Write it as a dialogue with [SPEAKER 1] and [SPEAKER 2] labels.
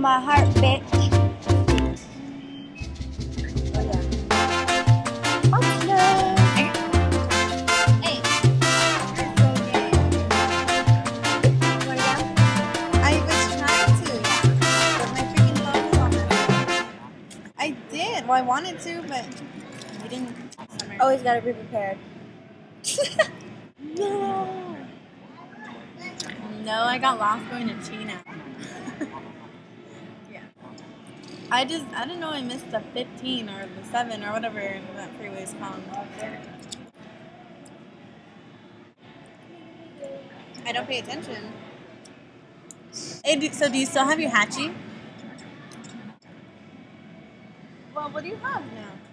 [SPEAKER 1] my heart, bitch.
[SPEAKER 2] Oh yeah.
[SPEAKER 1] Hey.
[SPEAKER 2] I was trying to, but my freaking phone is on my phone. I did. Well, I wanted to, but I didn't.
[SPEAKER 1] Always gotta be prepared.
[SPEAKER 2] No. No, I got lost going to Chino. Yeah. I didn't know I missed the 15 or the 7 or whatever that freeway is called. I don't pay attention. Hey, so do you still have your hatchie? Well, what do you have now?